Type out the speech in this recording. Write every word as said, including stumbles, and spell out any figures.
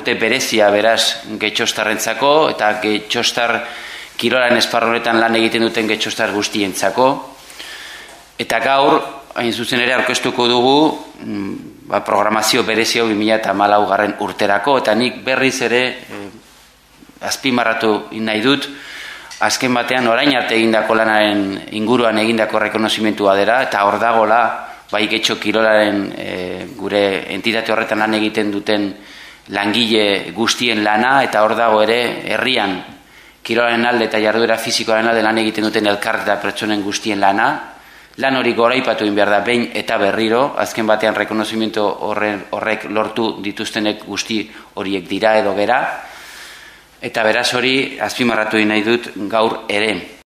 urte berezia beraz Getxostarrentzako eta Getxostar kirolaren esparrunetan lan egiten duten Getxostar guztientzako. Eta gaur, hain zuzen ere, aurkeztuko dugu ba, programazio berezio bi mila hamalau garren urterako, eta nik berriz ere eh, azpimarratu nahi dut, azken batean orain arte egindako lanaren inguruan egindako rekonozimentua dela, eta hor dagola, bai Getxo kirolaren e, gure entitate horretan lan egiten duten langile guztien lana, eta hor dago ere herrian kirolaren alde eta jarduera fizikoaren alde lan egiten duten elkarte eta pertsonen guztien lana. Lan hori goraipatu egin behar da behin eta berriro, azken batean rekonozimentu horrek lortu dituztenek guzti horiek dira edo gera, eta beraz hori azpimarratu egin nahi dut gaur ere.